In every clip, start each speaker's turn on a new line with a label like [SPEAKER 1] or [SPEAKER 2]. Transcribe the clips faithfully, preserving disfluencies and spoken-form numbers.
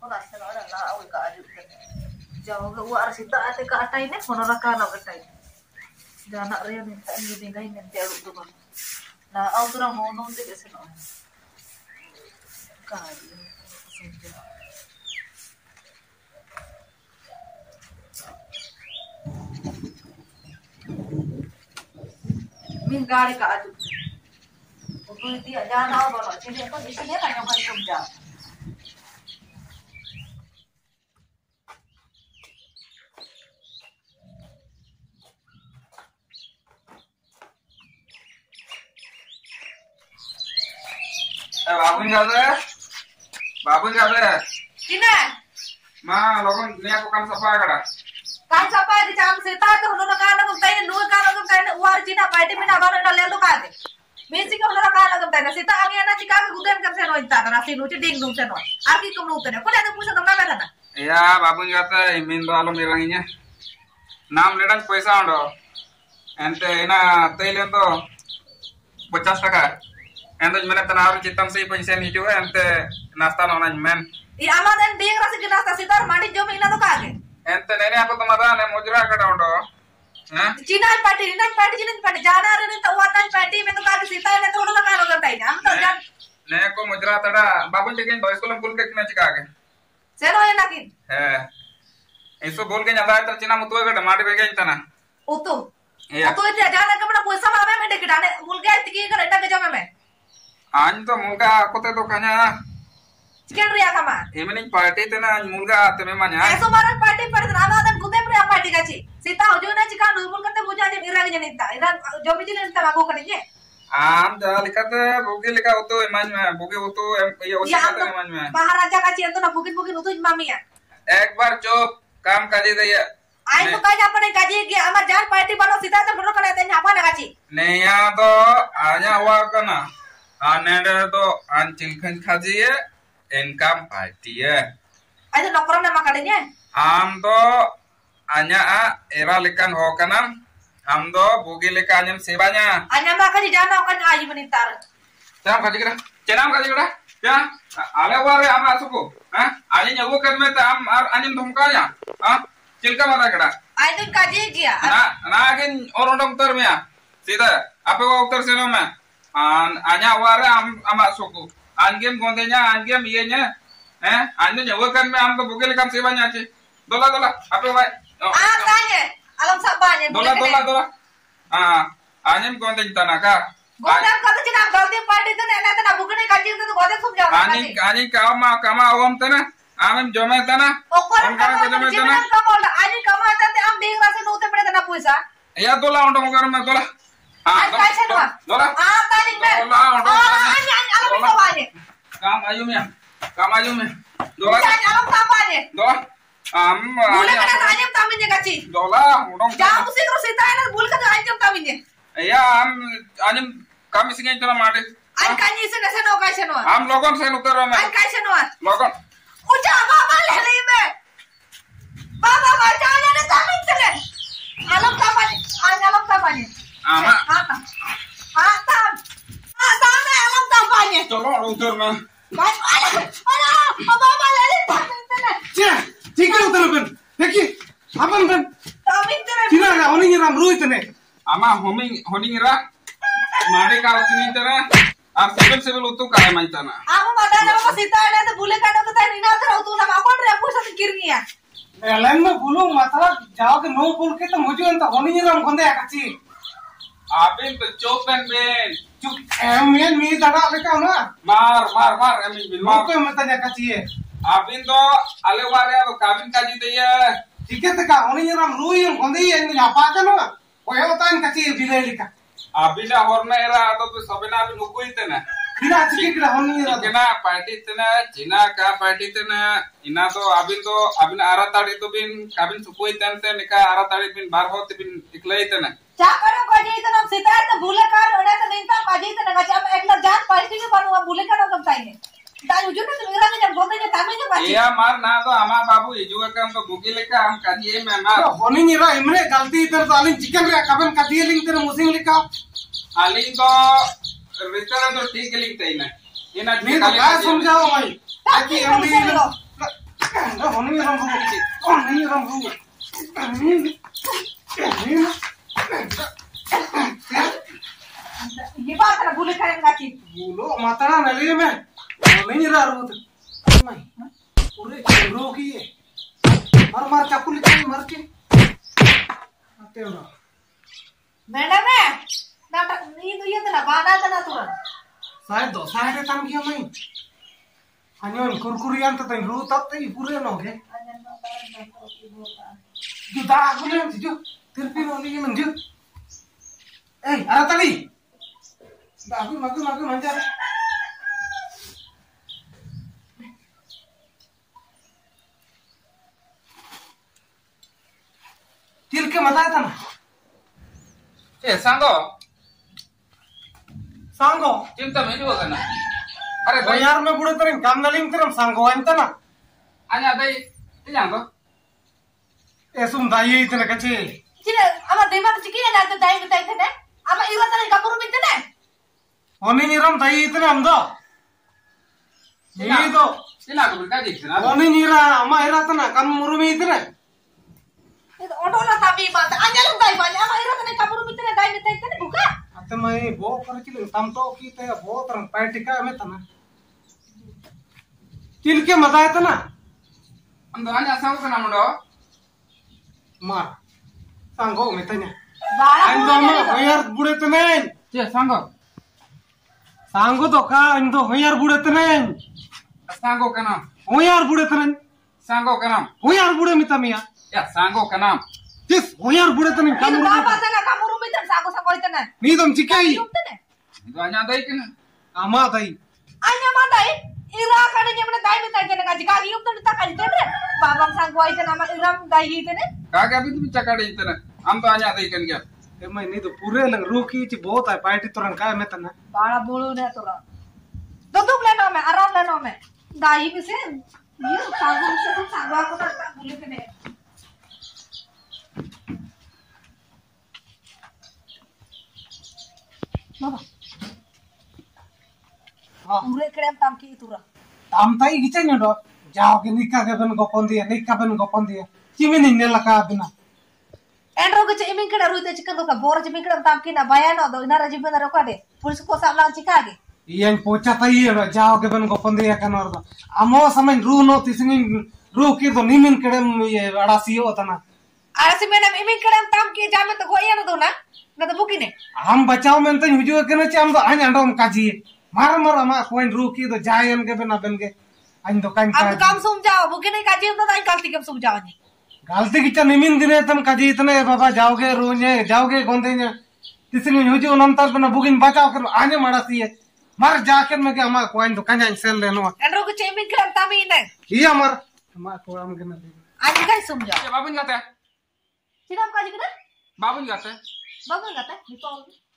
[SPEAKER 1] Aku rasa ada lah, aku gak ada. Jauh ke luar sita ate ke atas ini, mana raka nak atas. Jangan nak raya ni, tak ingin tinggal ini nanti aku tu kan. Nah, aku tu orang ngomong tu ke sana. Kali senja. Min kali ke adu. Untuk itu jangan tahu bawa. Jadi apa di sini kan yang paling senja.
[SPEAKER 2] बाबू जाते बाबू जाते
[SPEAKER 1] Cina
[SPEAKER 2] माँ लोगों ने आपको काम सफा करा
[SPEAKER 1] kan siapa di cam sita tu hono kana tu tain nu kana tu tain uar Cina paiti mina bana na lelu kade basic hono kana tu tain sita ami ana chika ke guden kan se no inta na si nu ding nu se no aki kum nu tene kole tu pusa tamna bana
[SPEAKER 2] या बाबू जाते इमिन दो आलम इरंगिnya नाम laden पैसा undo एंटे इना तेले तो पचास टका एंटे मैंने तनाव चित्तम से पैसे नहीं जो एंटे नाश्ता नोना men
[SPEAKER 1] i ama den ding rasi kena ta sita mandi jom ina tu kage
[SPEAKER 2] ente nene apa tu mada ne mujra kada undo ha
[SPEAKER 1] Cina paiti ina paiti Cina paiti jana re ta watan paiti me tu kage sita me tu hono kana tu tain am to jan
[SPEAKER 2] ne ko mujra tada बाबू टिकन दो school में पुल के किना चिका के
[SPEAKER 1] se no ena kin
[SPEAKER 2] है ऐसो बोल के जाता है तो चिना मुतुए का टमाटर बेगे इतना
[SPEAKER 1] utu
[SPEAKER 2] iya
[SPEAKER 1] utu itu jana ke mana puasa malam me de kidane mulga tiki ke reta ke jam me
[SPEAKER 2] आज तो मुर्गा कोते तो खाना
[SPEAKER 1] chicken ria kama
[SPEAKER 2] evening party ते ना मुर्गा आते में मान्या
[SPEAKER 1] ऐसो मारन पार्टी पर Rama dan kude priya party gachi sita hojo na chicken rumul kate buja je ira ge janita ira jomi jile nta mago kaniye
[SPEAKER 2] आम जा लिखते बुगी लिखा हो तो इमान में बुगी हो तो ये उसी का इमान में
[SPEAKER 1] महाराजा gachi ento na bukit bukit utu mami ya
[SPEAKER 2] एक बार चुप काम काजी दे
[SPEAKER 1] ai to kai apane gaji ge amar jan party bano sita to bano kane te apa na gachi
[SPEAKER 2] नहीं यहाँ तो आजा हुआ करना आने तो आंचिल खन खाजी है इनकम पार्टी है
[SPEAKER 1] ai to nokro na makadenya
[SPEAKER 2] आम तो आजा आ एरा लिखन हो करना हम तो बुगी लिखा आजम सेवाnya
[SPEAKER 1] anya makaji jana kan aji benitar
[SPEAKER 2] Jangan kaji kira, cenam kaji kira, ya, ale wari am asuku, ah, aja nyawa kan meta am anjing thumkanya, ah, cilka mata kira,
[SPEAKER 1] ai to gaji gia
[SPEAKER 2] na, na agin orang dokter mea, sida, apa kau dokter seno mea, an, anya wari am am asuku, angem gondenya, angem iyenya, eh, anjing nyawa kan mea am to bugil kam sebanya aja, dola dola, apa kau,
[SPEAKER 1] ah kanye alam sabanya
[SPEAKER 2] dola dola dola, ah, anjing gondeng tanaka.
[SPEAKER 1] godam ka to china galdi party to na ta bukne gaji to godam sum jaw
[SPEAKER 2] Ani ani kama kama awam tana amem jome tana
[SPEAKER 1] okor ka to jina ka bola ani kama ta te am ding rase no te pede na puisa
[SPEAKER 2] ya dola undang undang ma dola
[SPEAKER 1] ah kai se no
[SPEAKER 2] dola
[SPEAKER 1] ah tali me
[SPEAKER 2] dola undang
[SPEAKER 1] ani ani alam ko bane
[SPEAKER 2] kam ayu me kam ayu me dola
[SPEAKER 1] ani alam ka bane
[SPEAKER 2] dola am
[SPEAKER 1] bule ka na ani taminye gachi
[SPEAKER 2] dola undang
[SPEAKER 1] ja musi ro sita ina bul ka ani taminye
[SPEAKER 2] ya am ani kam isingen tana mate
[SPEAKER 1] ani kanyi se na se no kai se no
[SPEAKER 2] am logon se utar me
[SPEAKER 1] ani kai se no
[SPEAKER 2] logon
[SPEAKER 1] uja baba le le me baba ma jane ne tamin tele alam ka bane ani alam ka bane
[SPEAKER 2] ama
[SPEAKER 1] ah ah tam ah tam me alam ka bane
[SPEAKER 2] dola utar me
[SPEAKER 1] Bye. Ala, baba le le tamin tele
[SPEAKER 3] चे ठीक है उतर बन देखिए अपन बन
[SPEAKER 1] tamin tele
[SPEAKER 3] किना होनी ये राम रोहित ने
[SPEAKER 2] ama homing honing ra made ka usini tana ar civil civil utu kaya mai tana
[SPEAKER 1] Aku madana mo sita na to bule ka na to tayo nina to tu na akon re pusa to kirniya
[SPEAKER 3] एलाइन में बोलो मतलब जाओ के no बोल के तो मुझे अंत होनी ये राम कंदे आकची
[SPEAKER 2] abin to chopen ben
[SPEAKER 3] चुप एमेन मी दगा बेका ना
[SPEAKER 2] mar mar mar amin bin mar
[SPEAKER 3] मौके मत आकची है
[SPEAKER 2] abin to ale ware ado kabin kaji deya
[SPEAKER 3] ठीक है तका होनी ये राम रोई कंदे ये या पाके ना कोई होता इन कची बिले लिखा
[SPEAKER 2] abin da horna era ado to sabena abin ukui tena
[SPEAKER 3] बिना चिके के होनी ये Ram
[SPEAKER 2] kena party tena china ka party tena ina to abin to abin ara tadi to bin kabin sukui tente nika ara tadi bin bar hot bin iklai tena
[SPEAKER 1] Chakara ko ji to nam sita to bule ka ora to ninta ka ji to na ka am ekla jan party ke banu bule ka na kam taine dai ujun to ngira ne jab gonde tamin je bachi
[SPEAKER 2] iya mar na to ama babu iju kam to bugi leka am kaji me mar
[SPEAKER 3] होनी ये राम इमने गलती इधर तो आलिन chicken रे कबन कदी लिंक तेरे मुसिंग लिखा
[SPEAKER 2] aling to रिटर्न तो ठीक लिखते ही ना ina
[SPEAKER 3] मैं तो क्या समझाओ भाई ताकि हम Oni ram ru. Oni ram ru.
[SPEAKER 1] ये बात ना भूले करेंगा कि
[SPEAKER 3] बोलो माता नली में नहीं रहा रू नहीं पूरे रो की है मार मार चाकू लेके मार के आते हो ना
[SPEAKER 1] मैडम है ना नी तो ये तो ना बाना तो ना तुरंत
[SPEAKER 3] सारे दो सारे काम किया मैं अन्योन कुरकुरी अंत तक रू तब तक पूरे ना हो गए जो दाग बोले जो तिरपी वाली ये मंजू ए अरे तली Bagus, bagus, bagus, manjar. Til ke mata था ना?
[SPEAKER 2] ए सांगो
[SPEAKER 3] सांगो
[SPEAKER 2] चिंता में जो करना अरे
[SPEAKER 3] भाई यार मैं बुढ़े तेरे काम नलिंग तेरे सांगो अंत ना
[SPEAKER 2] आजा दई इलां तो
[SPEAKER 3] ए सुन दाई इतने कच्चे
[SPEAKER 1] चिने अमा देवा तो चिकी ना तो दाई बताई थे ना अमा इवा तो कपूर में थे ना
[SPEAKER 3] Oni niram dayi itne amdo. Ini to.
[SPEAKER 2] इलां तो बिल्कुल ठीक ना
[SPEAKER 3] Oni nira ama era tana kan murumi itne.
[SPEAKER 1] itu odo na tabi baat anya lu dayi banya ama ira tane kपूर में थे दाई बताई थे बुका
[SPEAKER 3] Ate mai bo karchil tam to ki te bo tarang partika me tana. Til ke mata था ना?
[SPEAKER 2] हम तो आजा सांगो करना मुंडो
[SPEAKER 3] Mar. Sango me tanya.
[SPEAKER 1] बारा
[SPEAKER 3] Ando ma hoyar bude tene.
[SPEAKER 2] ये सांगो
[SPEAKER 3] Sango to ka ando hoyar bude tene.
[SPEAKER 2] सांगो का नाम
[SPEAKER 3] Hoyar bude tene.
[SPEAKER 2] सांगो का नाम
[SPEAKER 3] Hoyar bude mitamia.
[SPEAKER 2] या सांगो का नाम
[SPEAKER 3] Tis hoyar bude tene kan.
[SPEAKER 1] itu bapak sana kपूर में थे सागो सागो इतने
[SPEAKER 3] Ni dom cikai.
[SPEAKER 1] yum थे
[SPEAKER 2] तो आजा दई कि
[SPEAKER 3] Ama dai.
[SPEAKER 1] anya ma dayi ira kade jemne dayi बताई थे ना जिका yum तो ता कल थे बाबा सांगो इतने ama ira dayi इतने
[SPEAKER 2] कागे अभी तुम चकाड़े इतना हम तो आजा दई कन गया
[SPEAKER 3] ए मैं नहीं तो पूरे लग रोकी ची बहुत है पार्टी तुरंत का मैं तना.
[SPEAKER 1] बारा बोलो ने तोरा तो तुम लेना में आराम लेना में दाई में से ये सागो से तुम सागो को ना बोले के नहीं बाबा
[SPEAKER 3] हाँ.
[SPEAKER 1] पूरे करेम ताम की तुरा
[SPEAKER 3] Am tai gicha nyodo. Jao ke nikah ke ben gopon dia, nikah ben gopon dia. Cimi ni nela ka bina.
[SPEAKER 1] एंड्रो के चेमिंग के डरू ते चिकन का बोर चेमिंग के ताम की ना बयान दो इना रजिब ना रोका दे पुलिस को सामला चिका के
[SPEAKER 3] Iyan pocha tai ye jao ke ben gopon dia kan ordo. Amo samen ru no tisini ru ki do nimin kedem ye adasi ho tana.
[SPEAKER 1] RC में ना इमिंग के ताम की जामे तो गोया ना दो ना ना तो बुकी ने
[SPEAKER 3] Ham bachao men tai huju ke na cham do an andom kaji. Mar mar ama koin ru ki do jayen ke ben ben ke an do kan
[SPEAKER 1] अब
[SPEAKER 3] ka.
[SPEAKER 1] काम सुम जाओ बुकी ने का जीव तो दाई गलती कब सुम जाओ नहीं
[SPEAKER 3] Galti gicha nimin dine tam kaji itne baba jaoge ru ne jaoge gonde ne. Tisini huju nam tar bena bugin bachao ke ane madasi ye. Mar jaken me ke ama koin do kan sel leno.
[SPEAKER 1] एंड्रो के चेमिंग के ताम ही नहीं
[SPEAKER 3] Iya mar. Ma ko am ke na.
[SPEAKER 1] आज का सुम जाओ
[SPEAKER 2] ये बाबून जाते हैं
[SPEAKER 1] चिराम का जिकरा
[SPEAKER 2] बाबून जाते हैं
[SPEAKER 1] बाबू गाता निकोल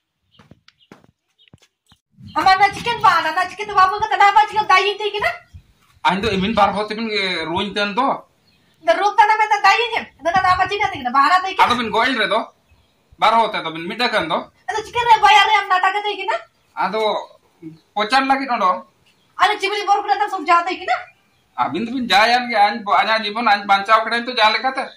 [SPEAKER 1] हमारा चिकन बाना ना चिकन तो बाबू का तना बा चिकन दाई थी कि ना
[SPEAKER 2] आज तो इमिन बार होते बिन रोइन तेन तो
[SPEAKER 1] द रूप तना में तो दाई ने ना ना बा चिकन थी ना बाहर थी कि
[SPEAKER 2] आतो बिन गोइल रे तो बार होते तो बिन मिटा कन तो
[SPEAKER 1] अरे चिकन रे बाया रे हम नाटक थी कि ना
[SPEAKER 2] आतो पोचन लगी नोडो
[SPEAKER 1] अरे चिबली बोर को तो सब जाते कि ना
[SPEAKER 2] अबिन तो बिन जायान के आज आजा जीवन आज बंचाव करे तो जा लेका थे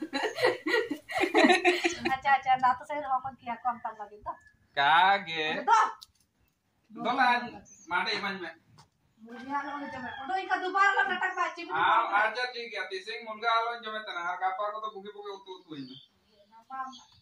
[SPEAKER 1] अच्छा अच्छा ना तो सही रहा किया कम कर लगे तो
[SPEAKER 2] कागे
[SPEAKER 1] तो
[SPEAKER 2] दोला आज माडे इमन में
[SPEAKER 1] मुझे हाल होने जमे तो इनका दोबारा ला नाटक बा चिबली
[SPEAKER 2] हां आजा ठीक है तिसिंग मुलगा आलो जमे तना गापा को तो बुगे बुगे उतु उतु